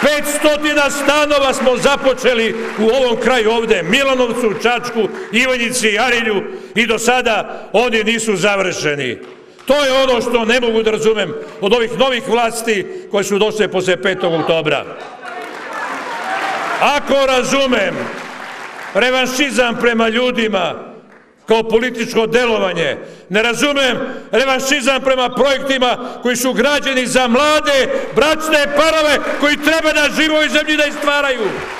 500 stanova smo započeli u ovom kraju ovde, Milanovcu, Čačku, Ivanjici, Arilju i do sada oni nisu završeni. To je ono što ne mogu da razumem od ovih novih vlasti koje su došle posle 5. oktobra. Ako razumem revanšizam prema ljudima kao političko delovanje, ne razumem revanšizam prema projektima koji su građeni za mlade bračne parove koji treba na živoj zemlji da ih stvaraju.